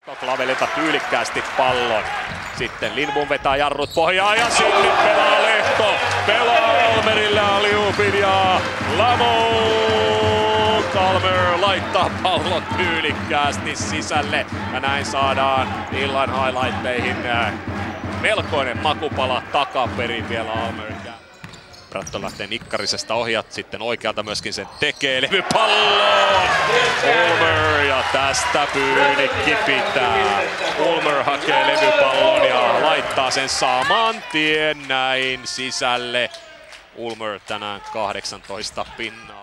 Klavelilta tyylikkäästi pallon. Sitten Lindbom vetää jarrut pohjaan ja sinne pelaa Lehto. Pelaa Almerille aliupin ja Lamont Almer laittaa pallon tyylikkäästi sisälle. Ja näin saadaan illan highlighteihin melkoinen makupala takaperin vielä Almer. Bratton lähtee nikkarisesta ohi ja sitten oikealta myöskin sen tekee levypalloon. Ulmer ja tästä Pyynikki pitää. Ulmer hakee levypallon ja laittaa sen saman tien näin sisälle. Ulmer tänään 18 pinnaa.